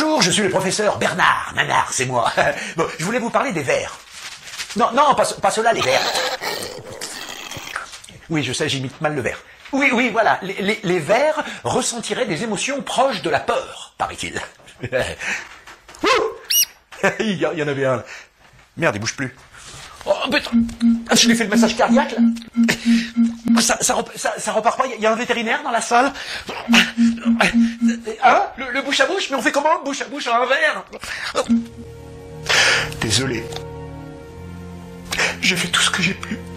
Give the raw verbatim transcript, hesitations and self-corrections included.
Bonjour, je suis le professeur Bernard. Nanard, c'est moi. Bon, je voulais vous parler des vers. Non, non, pas, pas ceux-là, les vers. Oui, je sais, j'imite mal le vers. Oui, oui, voilà. Les, les, les vers ressentiraient des émotions proches de la peur, paraît-il. il, y, il y en avait un. Là. Merde, il bouge plus. Oh, putain, je lui ai fait le massage cardiaque, là. Ça, ça, ça, ça repart pas, il y a un vétérinaire dans la salle. Hein le, le bouche à bouche, mais on fait comment le bouche à bouche à un verre? Désolé. J'ai fait tout ce que j'ai pu.